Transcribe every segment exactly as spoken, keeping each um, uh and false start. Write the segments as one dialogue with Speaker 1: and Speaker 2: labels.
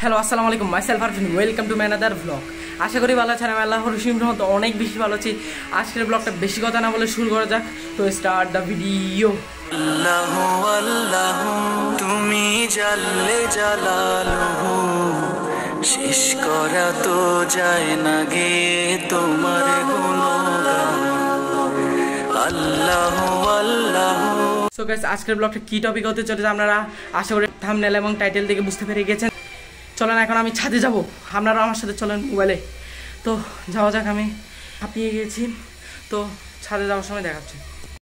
Speaker 1: Hello আসসালামু আলাইকুম, myself Arfin, welcome to ম্যানাদার ব্লগ। আশা করি ভালো আছেন। আমি আল্লাহর রহিম রহমতে অনেক বেশি ভালো আছি। আজকের ব্লগটা বেশি কথা না বলে শুরু করা যাক। তো স্টার্ট দ্য ভিডিও।
Speaker 2: আল্লাহু আল্লাহু তুমি জাল্লে জালালুহু, শেষ করা তো যায় না গে তোমার গুণগান। আল্লাহু আল্লাহু।
Speaker 1: সো গাইস, আজকের ব্লগটা কি টপিক হতে চলেছে আপনারা আশা করি থাম্বনেল এবং টাইটেল থেকে বুঝতে পেরে গেছেন। চলেন এখন আমি ছাদে যাব, আপনারা আমার সাথে চলেন মোবাইলে। তো যাওয়া যাক, আমি হাঁপিয়ে গেছি। তো ছাদে যাওয়ার সময় দেখাচ্ছি।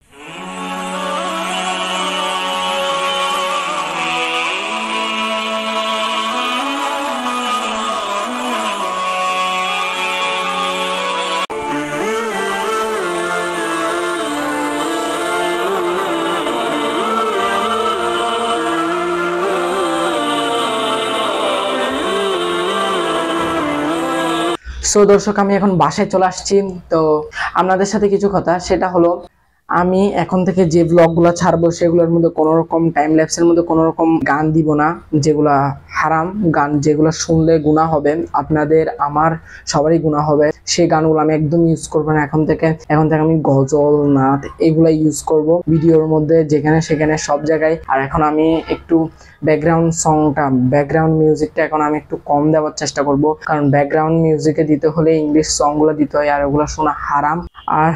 Speaker 1: সো দর্শক, আমি এখন বাসায় চলে আসছি। তো আপনাদের সাথে কিছু কথা, সেটা হলো আমি এখন থেকে যে ব্লগগুলো ছাড়বো সেগুলোর মধ্যে কোনো রকম টাইম ল্যাপসের মধ্যে কোনো রকম গান দিব না, যেগুলা হারাম গান, যেগুলো শুনলে গুনাহ হবে, আপনাদের আমার সবারই গুনাহ হবে। সেই গানগুলো আমি একদম ইউজ করবো না এখন থেকে। এখন থেকে আমি গজল, নাচ এগুলা ইউজ করব ভিডিওর মধ্যে, যেখানে সেখানে সব জায়গায়। আর এখন আমি একটু ব্যাকগ্রাউন্ড সংটা ব্যাকগ্রাউন্ড মিউজিকটা এখন আমি একটু কম দেওয়ার চেষ্টা করব, কারণ ব্যাকগ্রাউন্ড মিউজিকে দিতে হলে ইংলিশ সংগুলো দিতে হয়, আর ওগুলো শোনা হারাম। আর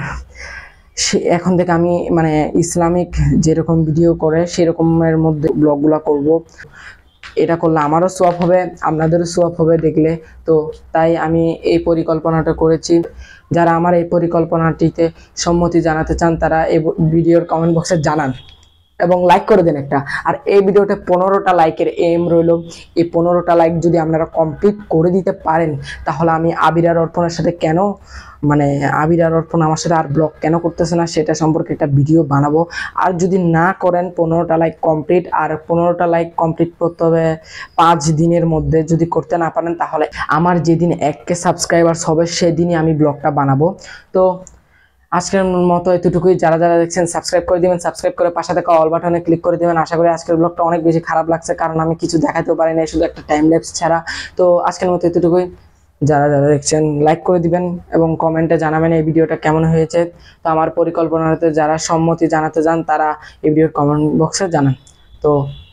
Speaker 1: সে এখন থেকে আমি মানে ইসলামিক যেরকম ভিডিও করে সেরকমের মধ্যে ব্লগগুলো করব। এটা করলে আমারও সোয়াব হবে, আপনাদেরও সোয়াব হবে দেখলে। তো তাই আমি এই পরিকল্পনাটা করেছি। যারা আমার এই পরিকল্পনাটিতে সম্মতি জানাতে চান তারা এই ভিডিওর কমেন্ট বক্সে জানান এবং লাইক করে দেন একটা। আর এই ভিডিওতে পনেরোটা লাইকের এম রইল। এই পনেরোটা লাইক যদি আপনারা কমপ্লিট করে দিতে পারেন, তাহলে আমি আবির আর অর্পণের সাথে কেন মানে আবির আর অর্পণ আমার সাথে আর ব্লগ কেন করতেছে না সেটা সম্পর্কে একটা ভিডিও বানাবো। আর যদি না করেন পনেরোটা লাইক কমপ্লিট, আর পনেরোটা লাইক কমপ্লিট করতে হবে পাঁচ দিনের মধ্যে। যদি করতে না পারেন তাহলে আমার যেদিন এক কে সাবস্ক্রাইবার্স হবে সেদিনই আমি ব্লগটা বানাবো। তো আজকের মতো এতটুকুই। যারা যারা দেখছেন সাবস্ক্রাইব করে দিবেন, সাবস্ক্রাইব করে পাশে থাকা অল বাটনে ক্লিক করে দিবেন। আশা করি আজকের ব্লগটা অনেক বেশি খারাপ লাগছে, কারণ আমি কিছু দেখাতেও পারি না, শুধু একটা টাইম ল্যাপস ছাড়া। তো আজকের মতো এতটুকুই। যারা যারা দেখছেন লাইক করে দিবেন এবং কমেন্টে জানাবেন এই ভিডিওটা কেমন হয়েছে। তো আমার পরিকল্পনাতে যারা সম্মতি জানাতে চান তারা এই ভিডিওর কমেন্ট বক্সে জানান। তো